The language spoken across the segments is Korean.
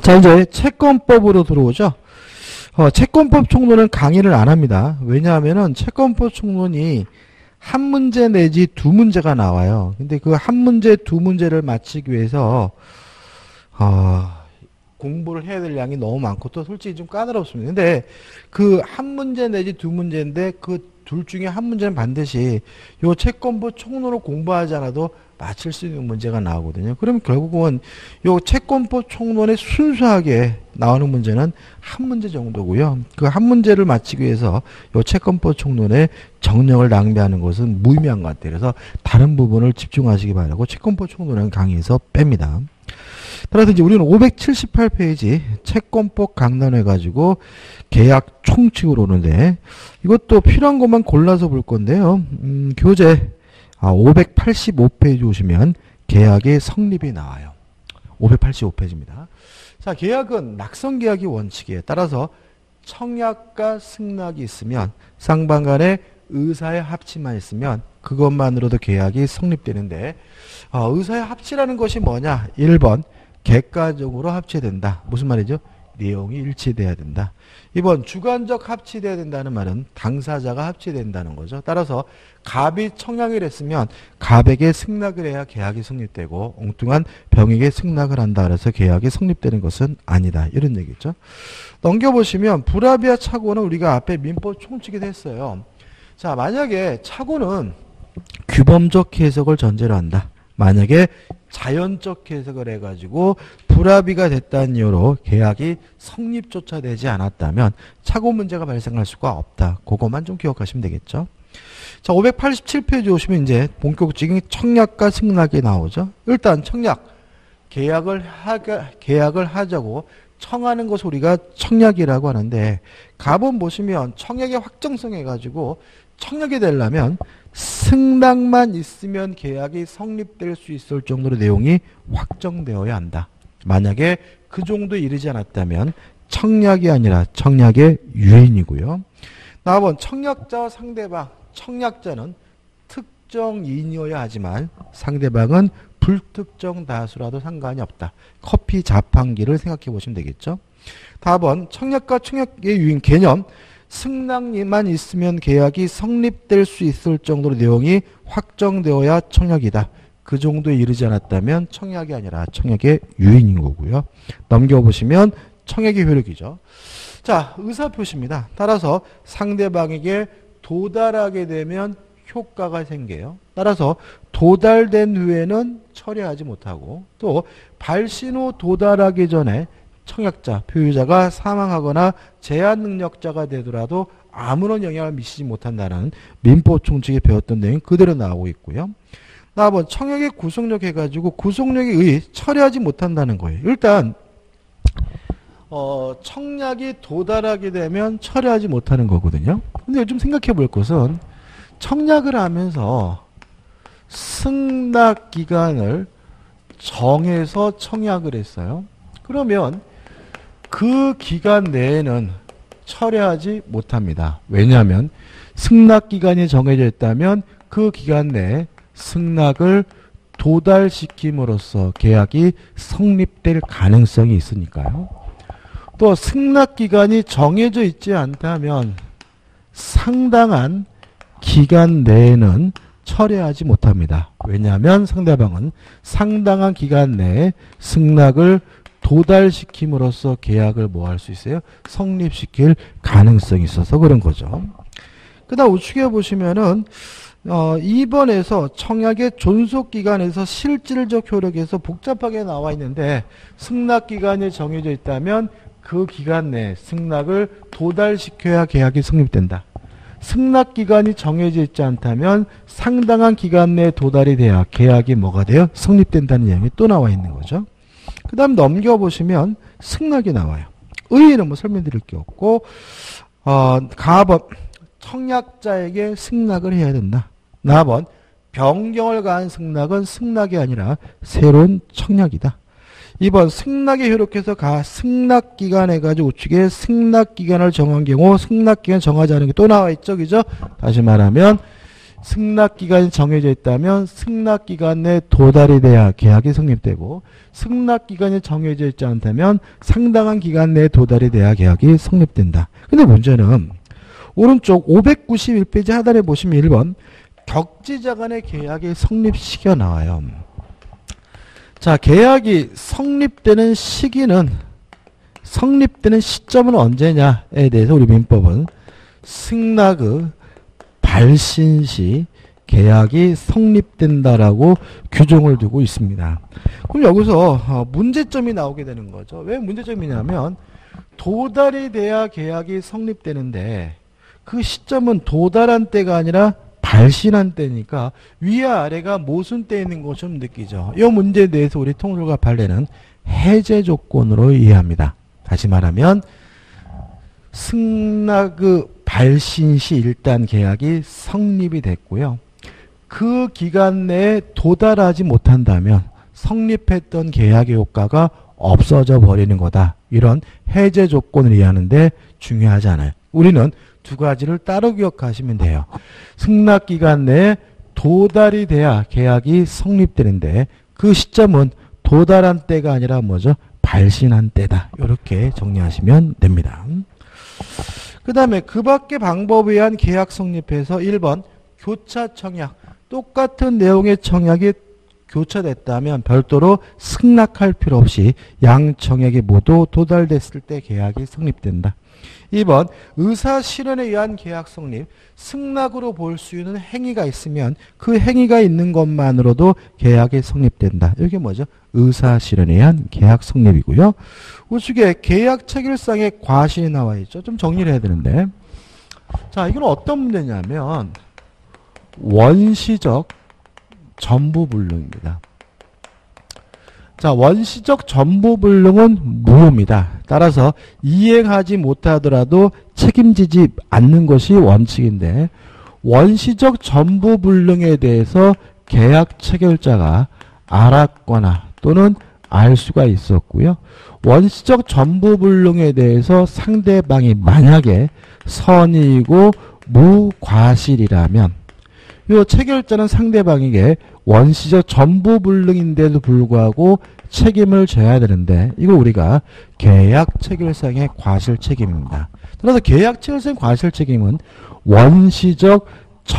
자, 이제 채권법으로 들어오죠. 채권법 총론은 강의를 안 합니다. 왜냐하면은 채권법 총론이 한 문제 내지 두 문제가 나와요. 근데 그 한 문제, 두 문제를 맞히기 위해서 공부를 해야 될 양이 너무 많고 또 솔직히 좀 까다롭습니다. 근데 그 한 문제 내지 두 문제인데 그 둘 중에 한 문제는 반드시 요 채권법 총론을 공부하지 않아도 맞힐 수 있는 문제가 나오거든요. 그러면 결국은 요 채권법 총론에 순수하게 나오는 문제는 한 문제 정도고요. 그 한 문제를 맞히기 위해서 요 채권법 총론에 정력을 낭비하는 것은 무의미한 것 같아요. 그래서 다른 부분을 집중하시기 바라고 채권법 총론은 강의에서 뺍니다. 따라서 이제 우리는 578페이지 채권법 강론해 가지고 계약 총칙으로 오는데 이것도 필요한 것만 골라서 볼 건데요. 교재 585페이지 오시면 계약의 성립이 나와요. 585페이지입니다. 자, 계약은 낙선계약이 원칙이에요. 따라서 청약과 승낙이 있으면 쌍방간의 의사의 합치만 있으면 그것만으로도 계약이 성립되는데 의사의 합치라는 것이 뭐냐? 1번 객관적으로 합치된다. 무슨 말이죠? 내용이 일치돼야 된다. 2번 주관적 합치돼야 된다는 말은 당사자가 합치된다는 거죠. 따라서 갑이 청약을 했으면 갑에게 승낙을 해야 계약이 성립되고 엉뚱한 병에게 승낙을 한다 그래서 계약이 성립되는 것은 아니다. 이런 얘기죠. 넘겨보시면 불합의와 착오는 우리가 앞에 민법 총칙에도 했어요. 자, 만약에 착오는 규범적 해석을 전제로 한다. 만약에 자연적 해석을 해가지고 불합의가 됐다는 이유로 계약이 성립조차 되지 않았다면 착오 문제가 발생할 수가 없다. 그것만 좀 기억하시면 되겠죠. 자, 587페이지 오시면 이제 본격적인 청약과 승낙이 나오죠. 일단 청약, 계약을 하자고 청하는 것을 우리가 청약이라고 하는데 갑은 보시면 청약의 확정성 해가지고 청약이 되려면 승낙만 있으면 계약이 성립될 수 있을 정도로 내용이 확정되어야 한다. 만약에 그 정도에 이르지 않았다면 청약이 아니라 청약의 유인이고요. 다음은 청약자와 상대방, 청약자는 특정인이어야 하지만 상대방은 불특정 다수라도 상관이 없다. 커피 자판기를 생각해 보시면 되겠죠. 다음은 청약과 청약의 유인 개념, 승낙만 있으면 계약이 성립될 수 있을 정도로 내용이 확정되어야 청약이다. 그 정도에 이르지 않았다면 청약이 아니라 청약의 유인인 거고요. 넘겨보시면 청약의 효력이죠. 자, 의사표시입니다. 따라서 상대방에게 도달하게 되면 효과가 생겨요. 따라서 도달된 후에는 철회하지 못하고 또 발신 후 도달하기 전에 청약자, 표유자가 사망하거나 제한 능력자가 되더라도 아무런 영향을 미치지 못한다는 민법 총칙에 배웠던 내용이 그대로 나오고 있고요. 다음은 청약의 구속력 해가지고 구속력에 의해 철회하지 못한다는 거예요. 일단 청약이 도달하게 되면 철회하지 못하는 거거든요. 근데 요즘 생각해 볼 것은 청약을 하면서 승낙 기간을 정해서 청약을 했어요. 그러면 그 기간 내에는 철회하지 못합니다. 왜냐하면 승낙 기간이 정해져 있다면 그 기간 내에 승낙을 도달시킴으로써 계약이 성립될 가능성이 있으니까요. 또 승낙 기간이 정해져 있지 않다면 상당한 기간 내에는 철회하지 못합니다. 왜냐하면 상대방은 상당한 기간 내에 승낙을 도달시킴으로써 계약을 뭐 할 수 있어요? 성립시킬 가능성이 있어서 그런 거죠. 그 다음 우측에 보시면은 2번에서 청약의 존속기간에서 실질적 효력에서 복잡하게 나와 있는데 승낙기간이 정해져 있다면 그 기간 내에 승낙을 도달시켜야 계약이 성립된다. 승낙기간이 정해져 있지 않다면 상당한 기간 내에 도달이 돼야 계약이 뭐가 돼요? 성립된다는 내용이 또 나와 있는 거죠. 그 다음 넘겨보시면 승낙이 나와요. 의의는 뭐 설명드릴 게 없고 가번 청약자에게 승낙을 해야 된다. 나번 변경을 가한 승낙은 승낙이 아니라 새로운 청약이다. 2번 승낙에 효력해서 승낙기간 해가지고 우측에 승낙기간을 정한 경우 승낙기간 정하지 않은 게 또 나와 있죠. 그죠? 다시 말하면 승낙기간이 정해져 있다면 승낙기간에 도달이 돼야 계약이 성립되고 승낙기간이 정해져 있지 않다면 상당한 기간 내에 도달이 돼야 계약이 성립된다. 근데 문제는 오른쪽 591페이지 하단에 보시면 1번 격지자 간의 계약이 성립시켜 나와요. 자, 계약이 성립되는 시기는 성립되는 시점은 언제냐에 대해서 우리 민법은 승낙의 발신시 계약이 성립된다라고 규정을 두고 있습니다. 그럼 여기서 문제점이 나오게 되는 거죠. 왜 문제점이냐면 도달이 돼야 계약이 성립되는데 그 시점은 도달한 때가 아니라 발신한 때니까 위와 아래가 모순되어 있는 것처럼 느끼죠. 이 문제에 대해서 우리 통솔과 판례는 해제 조건으로 이해합니다. 다시 말하면 승낙의 발신 시 일단 계약이 성립이 됐고요. 그 기간 내에 도달하지 못한다면 성립했던 계약의 효과가 없어져 버리는 거다. 이런 해제 조건을 이해하는데 중요하지 않아요. 우리는 두 가지를 따로 기억하시면 돼요. 승낙기간 내에 도달이 돼야 계약이 성립되는데 그 시점은 도달한 때가 아니라 뭐죠? 발신한 때다. 이렇게 정리하시면 됩니다. 그 다음에 그 밖의 방법에 의한 계약 성립에서 1번 교차 청약. 똑같은 내용의 청약이 교차됐다면 별도로 승낙할 필요 없이 양 청약이 모두 도달됐을 때 계약이 성립된다. 2번 의사 실현에 의한 계약 성립. 승낙으로 볼 수 있는 행위가 있으면 그 행위가 있는 것만으로도 계약이 성립된다. 이게 뭐죠? 의사 실현에 의한 계약 성립이고요. 우측에 계약 체결상의 과실이 나와 있죠. 좀 정리를 해야 되는데. 자, 이건 어떤 문제냐면 원시적 전부불능입니다. 자, 원시적 전부불능은 무효입니다. 따라서 이행하지 못하더라도 책임지지 않는 것이 원칙인데 원시적 전부불능에 대해서 계약 체결자가 알았거나 또는 알 수가 있었고요. 원시적 전부불능에 대해서 상대방이 만약에 선의이고 무과실이라면 이 체결자는 상대방에게 원시적 전부불능인데도 불구하고 책임을 져야 되는데 이걸 우리가 계약 체결상의 과실 책임입니다. 따라서 계약 체결상의 과실 책임은 원시적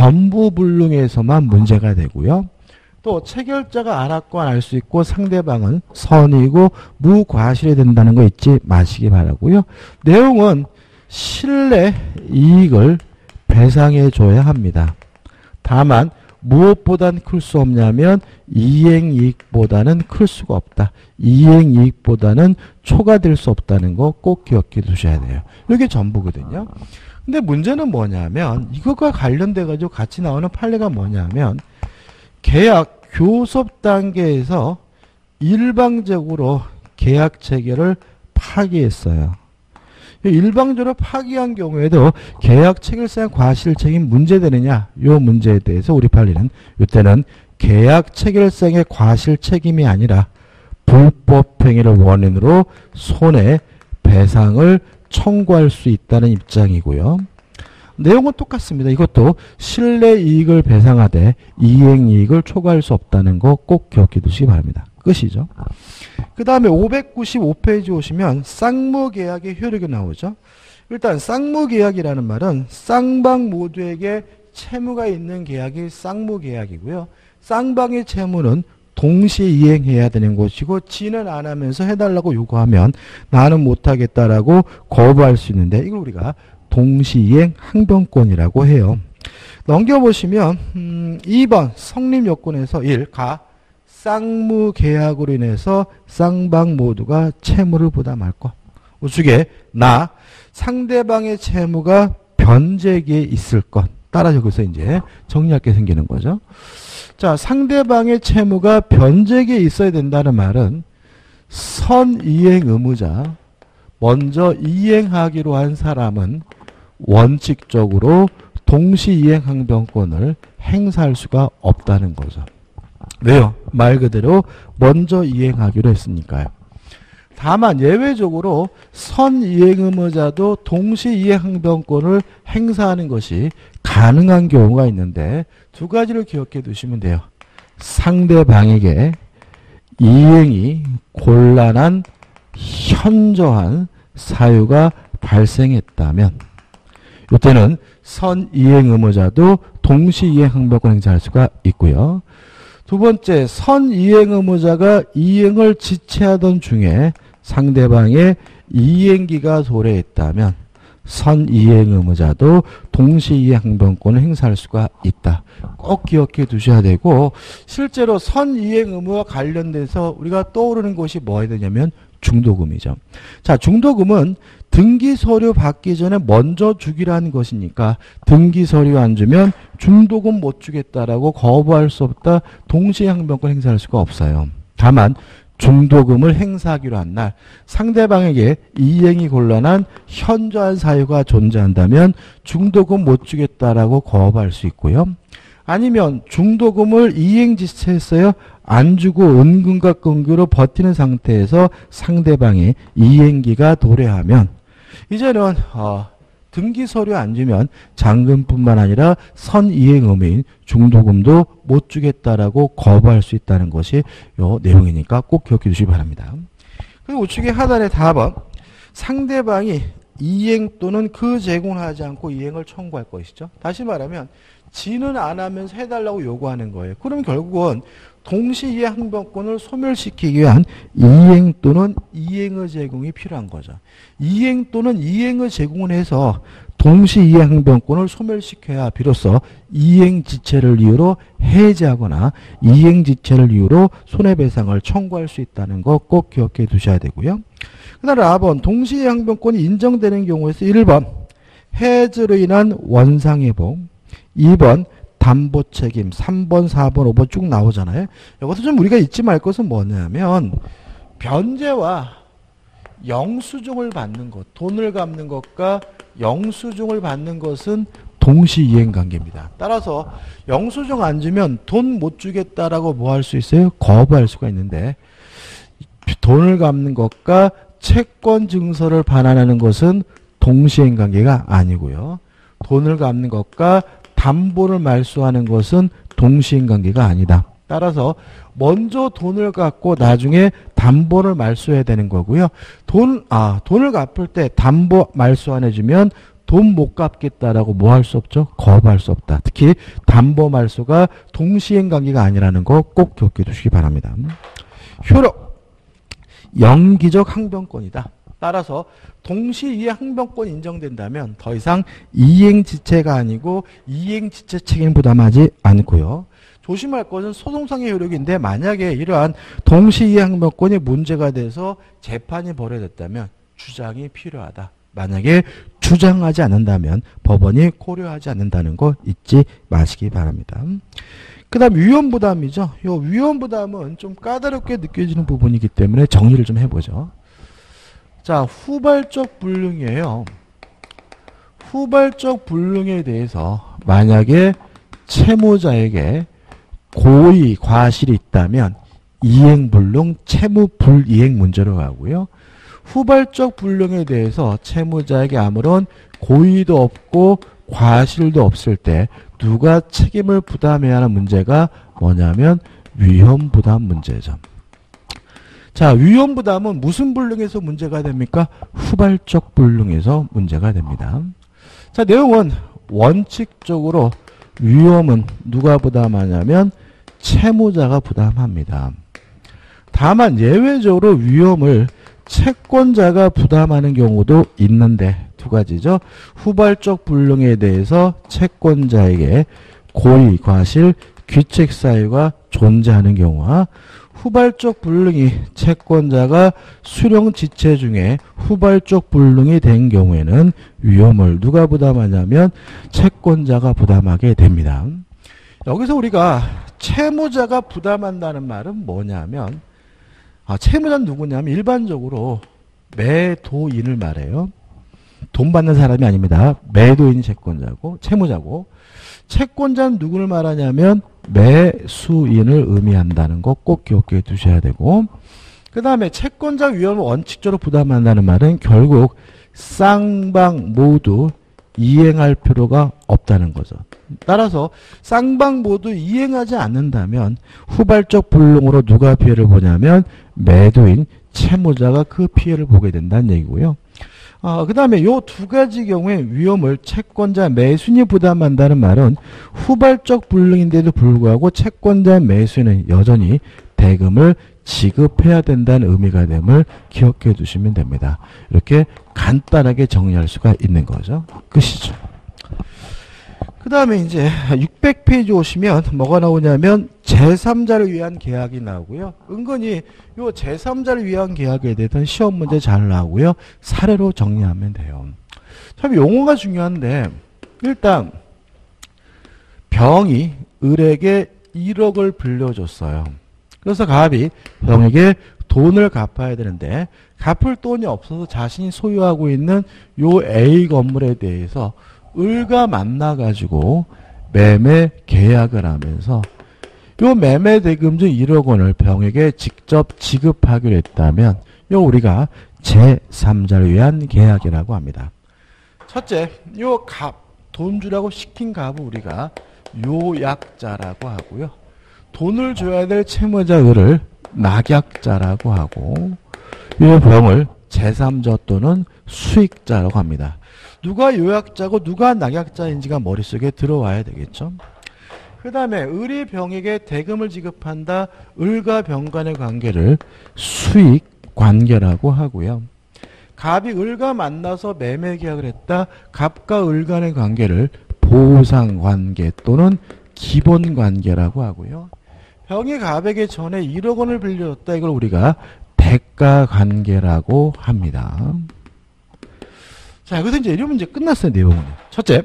전부불능에서만 문제가 되고요. 또 체결자가 알았고 알 수 있고 상대방은 선의고 무과실이 된다는 거 잊지 마시기 바라고요. 내용은 신뢰 이익을 배상해 줘야 합니다. 다만 무엇보단 클 수 없냐면 이행이익보다는 클 수가 없다. 이행이익보다는 초과될 수 없다는 거 꼭 기억해 두셔야 돼요. 이게 전부거든요. 근데 문제는 뭐냐면 이것과 관련돼 가지고 같이 나오는 판례가 뭐냐면 계약 교섭 단계에서 일방적으로 계약 체결을 파기했어요. 일방적으로 파기한 경우에도 계약 체결상 과실 책임 문제되느냐 이 문제에 대해서 우리 판례는 이때는 계약 체결상의 과실 책임이 아니라 불법 행위를 원인으로 손해배상을 청구할 수 있다는 입장이고요. 내용은 똑같습니다. 이것도 신뢰이익을 배상하되 이행이익을 초과할 수 없다는 거 꼭 기억해 두시기 바랍니다. 끝이죠. 그 다음에 595페이지 오시면 쌍무계약의 효력이 나오죠. 일단 쌍무계약이라는 말은 쌍방 모두에게 채무가 있는 계약이 쌍무계약이고요. 쌍방의 채무는 동시에 이행해야 되는 것이고 지는 안 하면서 해달라고 요구하면 나는 못하겠다라고 거부할 수 있는데 이걸 우리가 동시이행 항변권이라고 해요. 넘겨보시면 2번 성립요건에서 1. 가 쌍무계약으로 인해서 쌍방 모두가 채무를 부담할 것. 우측에 나 상대방의 채무가 변제기에 있을 것. 따라 여기서 이제 정리할 게 생기는 거죠. 자, 상대방의 채무가 변제기에 있어야 된다는 말은 선이행 의무자 먼저 이행하기로 한 사람은 원칙적으로 동시이행 항변권을 행사할 수가 없다는 거죠. 왜요? 말 그대로 먼저 이행하기로 했으니까요. 다만 예외적으로 선이행 의무자도 동시이행 항변권을 행사하는 것이 가능한 경우가 있는데 두 가지를 기억해 두시면 돼요. 상대방에게 이행이 곤란한 현저한 사유가 발생했다면 이때는 선이행 의무자도 동시이행 항변권 행사할 수가 있고요. 두 번째, 선이행 의무자가 이행을 지체하던 중에 상대방의 이행기가 도래했다면 선이행 의무자도 동시이행 항변권을 행사할 수가 있다. 꼭 기억해 두셔야 되고, 실제로 선이행 의무와 관련돼서 우리가 떠오르는 것이 뭐가 되냐면 중도금이죠. 자, 중도금은 등기 서류 받기 전에 먼저 주기라는 것이니까 등기 서류 안 주면 중도금 못 주겠다라고 거부할 수 없다. 동시에 항변권 행사할 수가 없어요. 다만 중도금을 행사하기로 한 날 상대방에게 이행이 곤란한 현저한 사유가 존재한다면 중도금 못 주겠다라고 거부할 수 있고요. 아니면 중도금을 이행지체했어요. 안 주고 은근과 끈기로 버티는 상태에서 상대방의 이행기가 도래하면 이제는 등기 서류 안 주면 잔금뿐만 아니라 선이행 의무인 중도금도 못 주겠다라고 거부할 수 있다는 것이 요 내용이니까 꼭 기억해 주시기 바랍니다. 그리고 우측의 하단의 답은 상대방이 이행 또는 그 제공을 하지 않고 이행을 청구할 것이죠. 다시 말하면 지는 안 하면서 해달라고 요구하는 거예요. 그럼 결국은 동시이행 항변권을 소멸시키기 위한 이행 또는 이행의 제공이 필요한 거죠. 이행 또는 이행의 제공을 해서 동시이행 항변권을 소멸시켜야 비로소 이행지체를 이유로 해제하거나 이행지체를 이유로 손해배상을 청구할 수 있다는 거 꼭 기억해 두셔야 되고요. 그 다음 4번 동시이행 항변권이 인정되는 경우에서 1번 해지로 인한 원상회복, 2번 담보 책임, 3번, 4번, 5번 쭉 나오잖아요. 여기서 좀 우리가 잊지 말 것은 뭐냐면 변제와 영수증을 받는 것, 돈을 갚는 것과 영수증을 받는 것은 동시이행 관계입니다. 따라서 영수증 안 주면 돈 못 주겠다라고 뭐 할 수 있어요? 거부할 수가 있는데 돈을 갚는 것과 채권 증서를 반환하는 것은 동시이행 관계가 아니고요. 돈을 갚는 것과 담보를 말소하는 것은 동시이행 관계가 아니다. 따라서 먼저 돈을 갚고 나중에 담보를 말소해야 되는 거고요. 돈을 갚을 때 담보 말소 안 해주면 돈 못 갚겠다라고 뭐 할 수 없죠? 거부할 수 없다. 특히 담보 말소가 동시이행 관계가 아니라는 거 꼭 기억해 두시기 바랍니다. 효력, 영기적 항변권이다. 따라서 동시이행 항변권이 인정된다면 더 이상 이행지체가 아니고 이행지체 책임 부담하지 않고요. 조심할 것은 소송상의 효력인데 만약에 이러한 동시이행 항변권이 문제가 돼서 재판이 벌어졌다면 주장이 필요하다. 만약에 주장하지 않는다면 법원이 고려하지 않는다는 거 잊지 마시기 바랍니다. 그 다음 위험부담이죠. 이 위험부담은 좀 까다롭게 느껴지는 부분이기 때문에 정리를 좀 해보죠. 자, 후발적 불능이에요. 후발적 불능에 대해서 만약에 채무자에게 고의, 과실이 있다면 이행불능, 채무불이행 문제로 가고요. 후발적 불능에 대해서 채무자에게 아무런 고의도 없고 과실도 없을 때 누가 책임을 부담해야 하는 문제가 뭐냐면 위험부담 문제죠. 자, 위험부담은 무슨 불능에서 문제가 됩니까? 후발적 불능에서 문제가 됩니다. 자, 내용은 원칙적으로 위험은 누가 부담하냐면 채무자가 부담합니다. 다만 예외적으로 위험을 채권자가 부담하는 경우도 있는데 두 가지죠. 후발적 불능에 대해서 채권자에게 고의, 과실, 귀책 사유가 존재하는 경우와 후발적 불능이 채권자가 수령 지체 중에 후발적 불능이 된 경우에는 위험을 누가 부담하냐면 채권자가 부담하게 됩니다. 여기서 우리가 채무자가 부담한다는 말은 뭐냐면 채무자는 누구냐면 일반적으로 매도인을 말해요. 돈 받는 사람이 아닙니다. 매도인이 채권자고 채무자고 채권자는 누구를 말하냐면 매수인을 의미한다는 거 꼭 기억해 두셔야 되고 그 다음에 채권자 위험을 원칙적으로 부담한다는 말은 결국 쌍방 모두 이행할 필요가 없다는 거죠. 따라서 쌍방 모두 이행하지 않는다면 후발적 불능으로 누가 피해를 보냐면 매도인 채무자가 그 피해를 보게 된다는 얘기고요. 그 다음에 요 두 가지 경우에 위험을 채권자 매수인이 부담한다는 말은 후발적 불능인데도 불구하고 채권자 매수인은 여전히 대금을 지급해야 된다는 의미가 됨을 기억해 두시면 됩니다. 이렇게 간단하게 정리할 수가 있는 거죠. 끝이죠. 그 다음에 이제 600페이지 오시면 뭐가 나오냐면 제3자를 위한 계약이 나오고요. 은근히 요 제3자를 위한 계약에 대해서 시험 문제 잘 나오고요. 사례로 정리하면 돼요. 참 용어가 중요한데 일단 병이 을에게 1억을 빌려줬어요. 그래서 갑이 병에게 돈을 갚아야 되는데 갚을 돈이 없어서 자신이 소유하고 있는 요 A 건물에 대해서 을과 만나가지고 매매 계약을 하면서 요 매매 대금 중 1억 원을 병에게 직접 지급하기로 했다면 요 우리가 제3자를 위한 계약이라고 합니다. 첫째, 요 돈 주라고 시킨 갑을 우리가 요약자라고 하고요. 돈을 줘야 될 채무자 을을 낙약자라고 하고 이 병을 제3자 또는 수익자라고 합니다. 누가 요약자고 누가 낙약자인지가 머릿속에 들어와야 되겠죠. 그 다음에 을이 병에게 대금을 지급한다. 을과 병 간의 관계를 수익관계라고 하고요. 갑이 을과 만나서 매매 계약을 했다. 갑과 을 간의 관계를 보상관계 또는 기본관계라고 하고요. 병이 갑에게 전에 1억 원을 빌려줬다. 이걸 우리가 대가관계라고 합니다. 자, 여기서 이제 이 문제 끝났어요. 내용은. 첫째,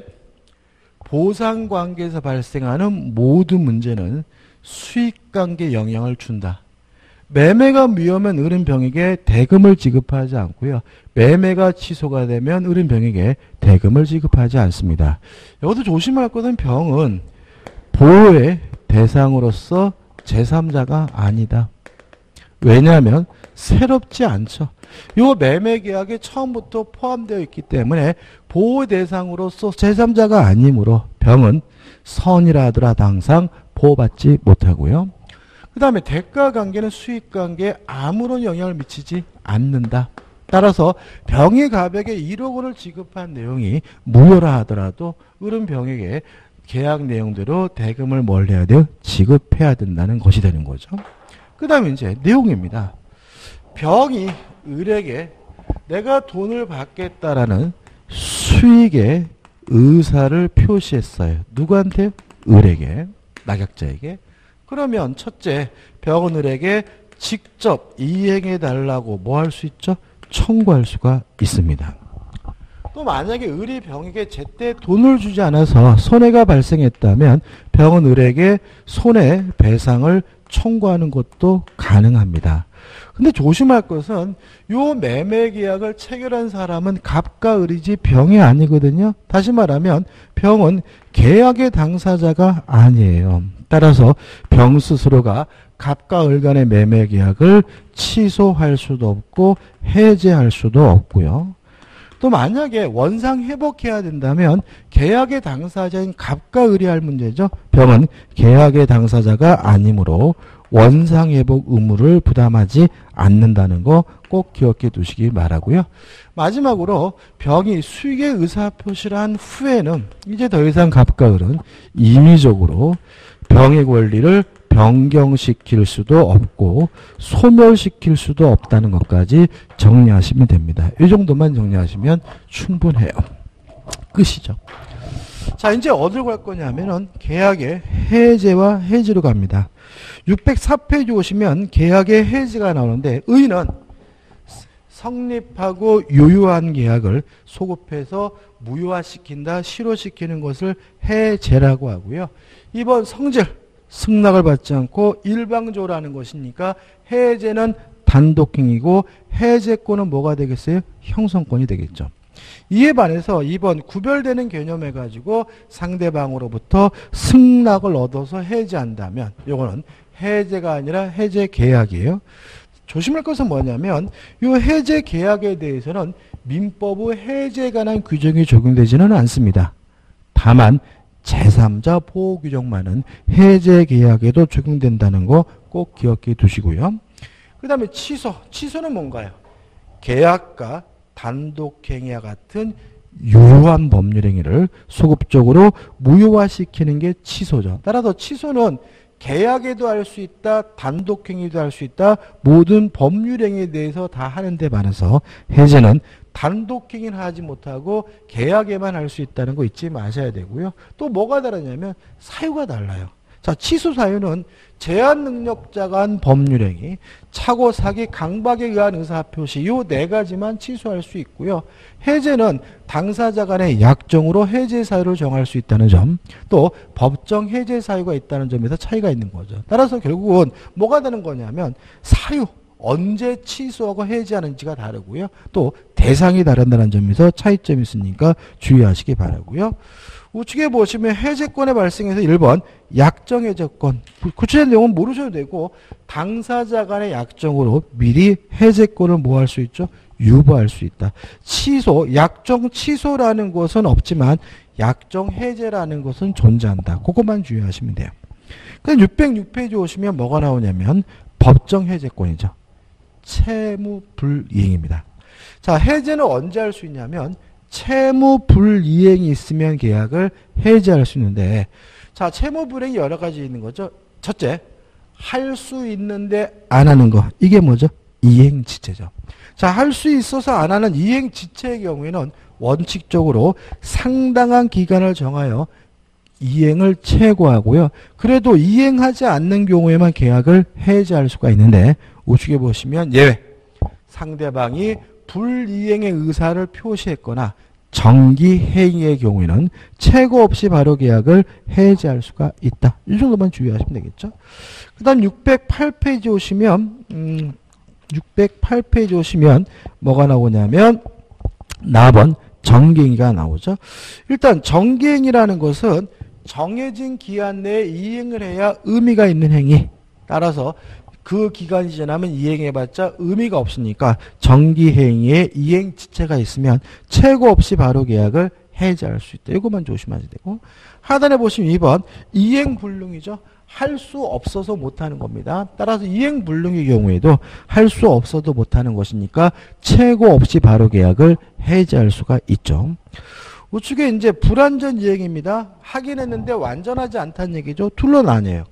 보상관계에서 발생하는 모든 문제는 수익관계에 영향을 준다. 매매가 위험한 을은 병에게 대금을 지급하지 않고요. 매매가 취소가 되면 을은 병에게 대금을 지급하지 않습니다. 여기도 조심할 것은 병은 보호의 대상으로서 제3자가 아니다. 왜냐하면 새롭지 않죠. 요 매매 계약에 처음부터 포함되어 있기 때문에 보호 대상으로서 제3자가 아니므로 병은 선이라 하더라도 항상 보호받지 못하고요. 그 다음에 대가 관계는 수익 관계에 아무런 영향을 미치지 않는다. 따라서 병이 갑에게 1억 원을 지급한 내용이 무효라 하더라도 을은 병에게 계약 내용대로 대금을 뭘 해야 돼요? 지급해야 된다는 것이 되는 거죠. 그 다음에 이제 내용입니다. 병이 을에게 내가 돈을 받겠다라는 수익의 의사를 표시했어요. 누구한테? 을에게, 낙약자에게. 그러면 첫째, 병은 을에게 직접 이행해 달라고 뭐 할 수 있죠? 청구할 수가 있습니다. 또 만약에 을이 병에게 제때 돈을 주지 않아서 손해가 발생했다면 병은 을에게 손해배상을 청구하는 것도 가능합니다. 근데 조심할 것은 요 매매 계약을 체결한 사람은 갑과 을이지 병이 아니거든요. 다시 말하면 병은 계약의 당사자가 아니에요. 따라서 병 스스로가 갑과 을 간의 매매 계약을 취소할 수도 없고 해제할 수도 없고요. 또 만약에 원상 회복해야 된다면 계약의 당사자인 갑과 을이 할 문제죠. 병은 계약의 당사자가 아니므로 원상 회복 의무를 부담하지 않는다는 거 꼭 기억해 두시기 바라고요. 마지막으로 병이 수익의 의사표시를 한 후에는 이제 더 이상 갑과 을은 임의적으로 병의 권리를 변경시킬 수도 없고 소멸시킬 수도 없다는 것까지 정리하시면 됩니다. 이 정도만 정리하시면 충분해요. 끝이죠. 자, 이제 어디로 갈 거냐면은 계약의 해제와 해지로 갑니다. 604페이지 오시면 계약의 해지가 나오는데 의는 성립하고 유효한 계약을 소급해서 무효화시킨다, 실효시키는 것을 해제라고 하고요. 2번 성질, 승낙을 받지 않고 일방적으로 하는 것이니까 해제는 단독행위고 해제권은 뭐가 되겠어요? 형성권이 되겠죠. 이에 반해서 2번 구별되는 개념해 가지고 상대방으로부터 승낙을 얻어서 해제한다면 이거는 해제가 아니라 해제 계약이에요. 조심할 것은 뭐냐면 이 해제 계약에 대해서는 민법의 해제에 관한 규정이 적용되지는 않습니다. 다만 제3자 보호 규정만은 해제 계약에도 적용된다는 거 꼭 기억해 두시고요. 그 다음에 취소. 취소는 뭔가요? 계약과 단독행위와 같은 유효한 법률행위를 소급적으로 무효화시키는 게 취소죠. 따라서 취소는 계약에도 할 수 있다, 단독행위도 할 수 있다, 모든 법률행위에 대해서 다 하는데 반해서 해제는 단독행위는 하지 못하고 계약에만 할 수 있다는 거 잊지 마셔야 되고요. 또 뭐가 다르냐면 사유가 달라요. 자, 취소 사유는 제한 능력자가 한 법률행위, 착오, 사기, 강박에 의한 의사표시 이 네 가지만 취소할 수 있고요. 해제는 당사자 간의 약정으로 해제 사유를 정할 수 있다는 점, 또 법정 해제 사유가 있다는 점에서 차이가 있는 거죠. 따라서 결국은 뭐가 되는 거냐면 사유, 언제 취소하고 해제하는지가 다르고요. 또 대상이 다른다는 점에서 차이점이 있으니까 주의하시기 바라고요. 우측에 보시면 해제권의 발생에서 1번 약정 해제권. 구체적인 내용은 모르셔도 되고 당사자 간의 약정으로 미리 해제권을 뭐 할 수 있죠? 유보할 수 있다. 취소, 약정 취소라는 것은 없지만 약정 해제라는 것은 존재한다. 그것만 주의하시면 돼요. 그럼 606페이지 오시면 뭐가 나오냐면 법정 해제권이죠. 채무 불이행입니다. 자, 해제는 언제 할 수 있냐면 채무 불이행이 있으면 계약을 해제할 수 있는데, 자, 채무 불이행이 여러 가지 있는 거죠. 첫째, 할 수 있는데 안 하는 거. 이게 뭐죠? 이행지체죠. 자, 할 수 있어서 안 하는 이행지체의 경우에는 원칙적으로 상당한 기간을 정하여 이행을 최고하고요. 그래도 이행하지 않는 경우에만 계약을 해제할 수가 있는데, 우측에 보시면 예외. 상대방이 불이행의 의사를 표시했거나 정기행위의 경우에는 최고 없이 바로 계약을 해제할 수가 있다. 이 정도만 주의하시면 되겠죠. 그 다음 608페이지 오시면 608페이지 오시면 뭐가 나오냐면 나번 정기행위가 나오죠. 일단 정기행위라는 것은 정해진 기한 내에 이행을 해야 의미가 있는 행위. 따라서 그 기간이 지나면 이행해봤자 의미가 없으니까 정기행위에 이행지체가 있으면 최고 없이 바로 계약을 해제할 수 있다. 이것만 조심하셔야 되고, 하단에 보시면 2번 이행불능이죠. 할 수 없어서 못하는 겁니다. 따라서 이행불능의 경우에도 할 수 없어도 못하는 것이니까 최고 없이 바로 계약을 해제할 수가 있죠. 우측에 이제 불완전 이행입니다. 하긴 했는데 완전하지 않다는 얘기죠. 둘로 나뉘어요.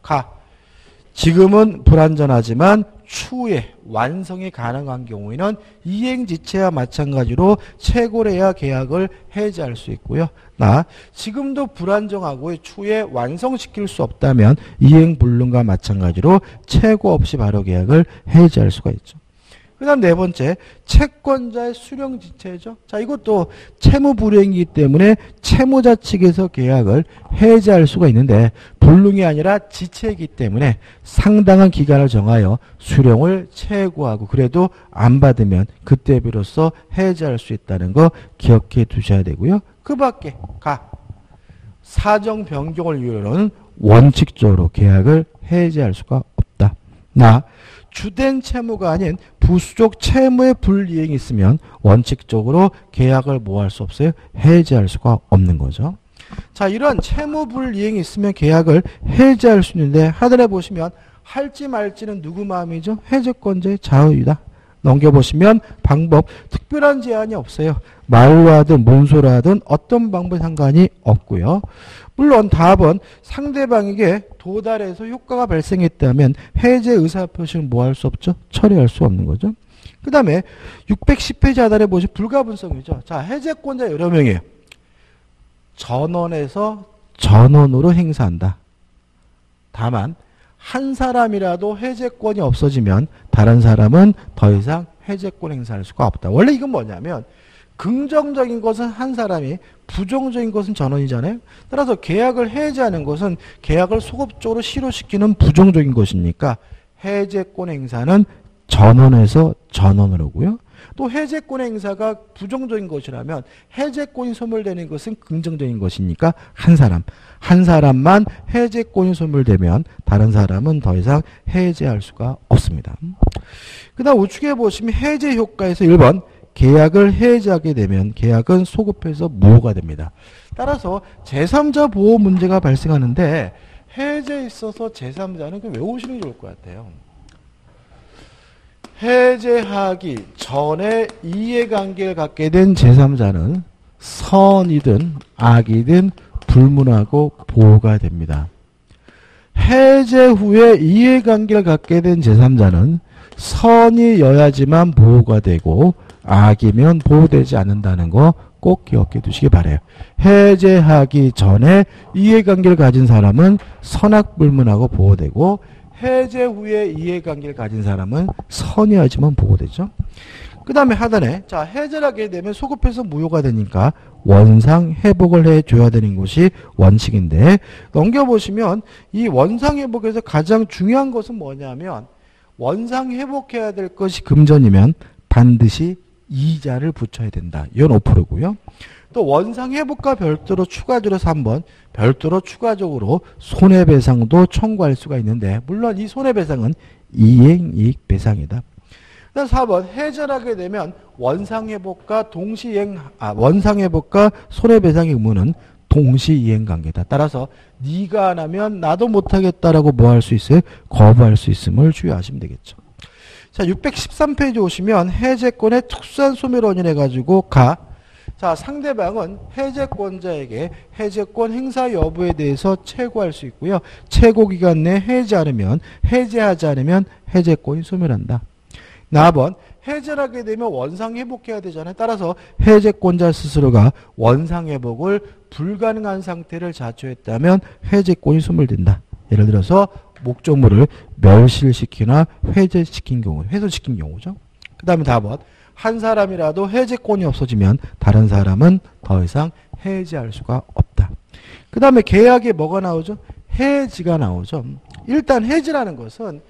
지금은 불완전하지만 추후에 완성이 가능한 경우에는 이행지체와 마찬가지로 최고래야 계약을 해제할 수 있고요. 지금도 불완전하고 추후에 완성시킬 수 없다면 이행불능과 마찬가지로 최고 없이 바로 계약을 해제할 수가 있죠. 그 다음 네 번째, 채권자의 수령지체죠. 자, 이것도 채무불이행이기 때문에 채무자 측에서 계약을 해제할 수가 있는데 불능이 아니라 지체이기 때문에 상당한 기간을 정하여 수령을 최고하고 그래도 안 받으면 그때 비로소 해제할 수 있다는 거 기억해 두셔야 되고요. 그 밖에 사정 변경을 이유로는 원칙적으로 계약을 해제할 수가 없다. 주된 채무가 아닌 부수적 채무의 불이행이 있으면 원칙적으로 계약을 뭐 할 수 없어요? 해제할 수가 없는 거죠. 자, 이런 채무 불이행이 있으면 계약을 해제할 수 있는데 하단에 보시면 할지 말지는 누구 마음이죠? 해제권자의 자유이다. 넘겨보시면 방법, 특별한 제한이 없어요. 말로 하든 문서로 하든 어떤 방법이 상관이 없고요. 물론 답은 상대방에게 도달해서 효과가 발생했다면 해제 의사표시는 뭐 할 수 없죠? 처리할 수 없는 거죠. 그 다음에 610페이지 하단에 보시면 불가분성이죠. 자, 해제권자 여러 명이에요. 전원에서 전원으로 행사한다. 다만 한 사람이라도 해제권이 없어지면 다른 사람은 더 이상 해제권 행사할 수가 없다. 원래 이건 뭐냐면 긍정적인 것은 한 사람이, 부정적인 것은 전원이잖아요. 따라서 계약을 해제하는 것은 계약을 소급적으로 실효시키는 부정적인 것이니까 해제권 행사는 전원에서 전원으로고요. 또 해제권의 행사가 부정적인 것이라면 해제권이 소멸되는 것은 긍정적인 것이니까 한 사람만 해제권이 소멸되면 다른 사람은 더 이상 해제할 수가 없습니다. 그 다음 우측에 보시면 해제 효과에서 1번 계약을 해제하게 되면 계약은 소급해서 무효가 됩니다. 따라서 제3자 보호 문제가 발생하는데 해제에 있어서 제3자는 외우시는 게 좋을 것 같아요. 해제하기 전에 이해관계를 갖게 된 제3자는 선이든 악이든 불문하고 보호가 됩니다. 해제 후에 이해관계를 갖게 된 제3자는 선이여야지만 보호가 되고 악이면 보호되지 않는다는 거 꼭 기억해 두시기 바라요. 해제하기 전에 이해관계를 가진 사람은 선악불문하고 보호되고 해제 후에 이해관계를 가진 사람은 선이어야지만 보호되죠. 그 다음에 하단에 자 해제를 하게 되면 소급해서 무효가 되니까 원상 회복을 해줘야 되는 것이 원칙인데 넘겨보시면 이 원상 회복에서 가장 중요한 것은 뭐냐면 원상 회복해야 될 것이 금전이면 반드시 이자를 붙여야 된다. 이건 5%고요. 또 원상 회복과 별도로 추가적으로 3번 별도로 추가적으로 손해배상도 청구할 수가 있는데 물론 이 손해배상은 이행이익 배상이다. 그다음 4번 해제를 하게 되면 원상회복과 원상회복과 손해배상의 의무는 동시이행 관계다. 따라서 네가 안 하면 나도 못하겠다라고 뭐 할 수 있어요? 거부할 수 있음을 주의하시면 되겠죠. 자 613페이지 오시면 해제권의 특수한 소멸 원인 해가지고 자 상대방은 해제권자에게 해제권 행사 여부에 대해서 최고할 수 있고요. 최고 기간 내에 해제하지 않으면 해제권이 소멸한다. 4번 해제를 하게 되면 원상 회복해야 되잖아요. 따라서 해제권자 스스로가 원상 회복을 불가능한 상태를 자초했다면 해제권이 소멸된다. 예를 들어서 목적물을 멸실시키나 훼손시킨 경우죠. 그 다음에 4번 한 사람이라도 해제권이 없어지면 다른 사람은 더 이상 해제할 수가 없다. 그 다음에 계약에 뭐가 나오죠? 해지가 나오죠. 일단 해지라는 것은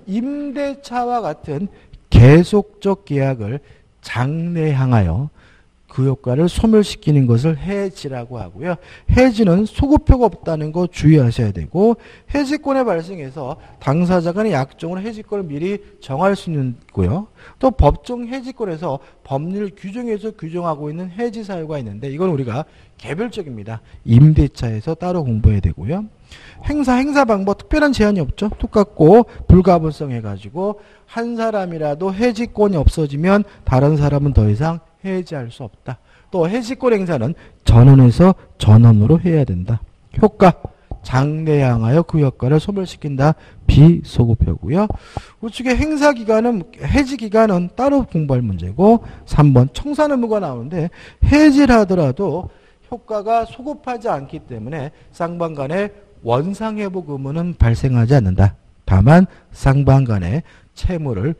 임대차와 같은 계속적 계약을 장래향하여 그 효과를 소멸시키는 것을 해지라고 하고요. 해지는 소급표가 없다는 거 주의하셔야 되고 해지권의 발생에서 당사자 간의 약정으로 해지권을 미리 정할 수 있고요. 또 법정 해지권에서 법률 규정에서 규정하고 있는 해지 사유가 있는데 이건 우리가 개별적입니다. 임대차에서 따로 공부해야 되고요. 행사 방법 특별한 제한이 없죠. 똑같고 불가분성 해가지고 한 사람이라도 해지권이 없어지면 다른 사람은 더 이상 해지할 수 없다. 또 해지권 행사는 전원에서 전원으로 해야 된다. 효과 장래향하여 그 효과를 소멸시킨다. 비소급표고요. 우측에 행사기간은 해지기간은 따로 공부할 문제고 3번 청산 의무가 나오는데 해지를 하더라도 효과가 소급하지 않기 때문에 쌍방 간에 원상회복 의무는 발생하지 않는다. 다만 쌍방 간에 채무를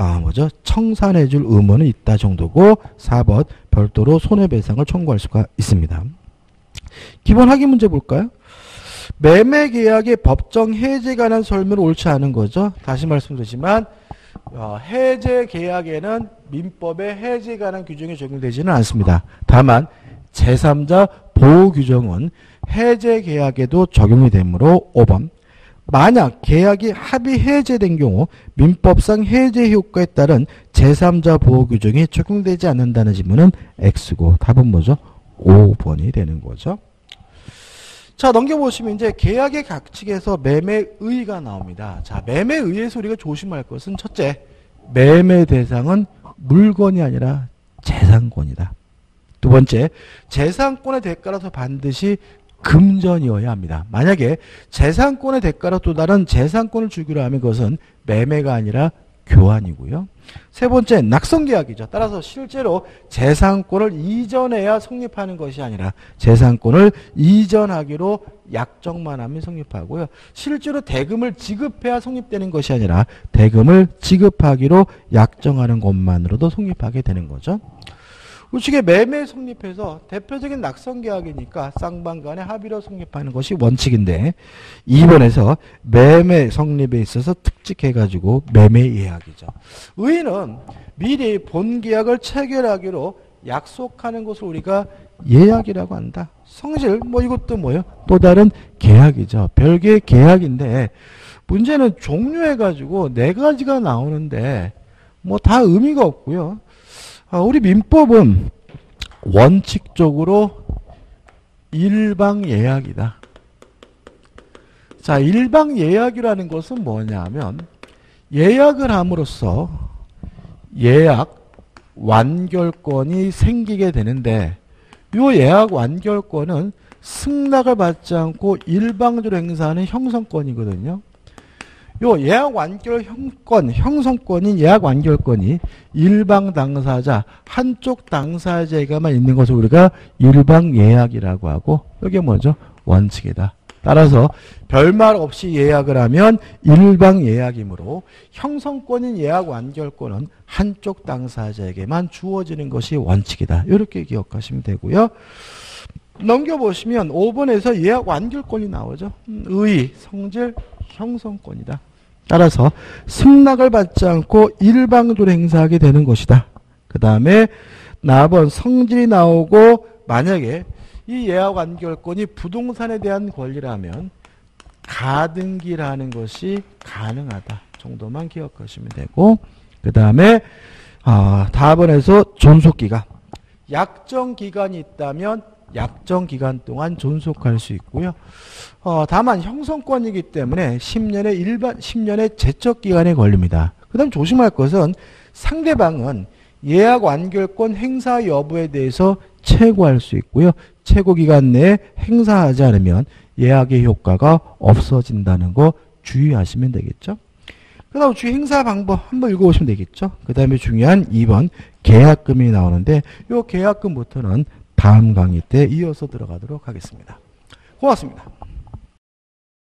청산해 줄 의무는 있다 정도고 4번 별도로 손해배상을 청구할 수가 있습니다. 기본 확인 문제 볼까요? 매매계약의 법정 해제에 관한 설명은 옳지 않은 거죠. 다시 말씀드리지만 해제계약에는 민법의 해제에 관한 규정이 적용되지는 않습니다. 다만 제3자 보호규정은 해제계약에도 적용이 되므로 5번 만약 계약이 합의 해제된 경우 민법상 해제 효과에 따른 제3자 보호 규정이 적용되지 않는다는 질문은 X고 답은 뭐죠? 5번이 되는 거죠. 자 넘겨보시면 이제 계약의 각칙에서 매매의가 나옵니다. 자 매매의에서 우리가 조심할 것은 첫째 매매 대상은 물건이 아니라 재산권이다. 두 번째 재산권의 대가로서 반드시 금전이어야 합니다. 만약에 재산권의 대가로 또 다른 재산권을 주기로 하면 그것은 매매가 아니라 교환이고요. 세 번째 낙선계약이죠. 따라서 실제로 재산권을 이전해야 성립하는 것이 아니라 재산권을 이전하기로 약정만 하면 성립하고요. 실제로 대금을 지급해야 성립되는 것이 아니라 대금을 지급하기로 약정하는 것만으로도 성립하게 되는 거죠. 우측에 매매 성립해서 대표적인 낙선계약이니까 쌍방 간의 합의로 성립하는 것이 원칙인데 2번에서 매매 성립에 있어서 특직해가지고 매매 예약이죠. 의의는 미리 본계약을 체결하기로 약속하는 것을 우리가 예약이라고 한다. 성질 뭐 이것도 뭐예요? 또 다른 계약이죠. 별개의 계약인데 문제는 종료해가지고 4가지가 나오는데 뭐 다 의미가 없고요. 우리 민법은 원칙적으로 일방예약이다. 자, 일방예약이라는 것은 뭐냐면 예약을 함으로써 예약 완결권이 생기게 되는데 이 예약 완결권은 승낙을 받지 않고 일방적으로 행사하는 형성권이거든요. 요 예약 완결 형성권인 예약 완결권이 일방 당사자, 한쪽 당사자에게만 있는 것을 우리가 일방 예약이라고 하고, 이게 뭐죠? 원칙이다. 따라서 별말 없이 예약을 하면 일방 예약이므로 형성권인 예약 완결권은 한쪽 당사자에게만 주어지는 것이 원칙이다. 이렇게 기억하시면 되고요. 넘겨보시면 5번에서 예약 완결권이 나오죠. 의의, 성질, 형성권이다. 따라서 승낙을 받지 않고 일방적으로 행사하게 되는 것이다. 그 다음에 나번 성질이 나오고 만약에 이 예약 완결권이 부동산에 대한 권리라면 가등기라는 것이 가능하다 정도만 기억하시면 되고, 그 다음에 다번에서 존속기간, 약정기간이 있다면 약정기간 동안 존속할 수 있고요. 다만 형성권이기 때문에 10년의 제척기간에 걸립니다. 그 다음 조심할 것은 상대방은 예약 완결권 행사 여부에 대해서 최고할 수 있고요. 최고기간 내에 행사하지 않으면 예약의 효과가 없어진다는 거 주의하시면 되겠죠. 그 다음 주의 행사 방법 한번 읽어보시면 되겠죠. 그 다음에 중요한 2번 계약금이 나오는데 이 계약금부터는 다음 강의 때 이어서 들어가도록 하겠습니다. 고맙습니다.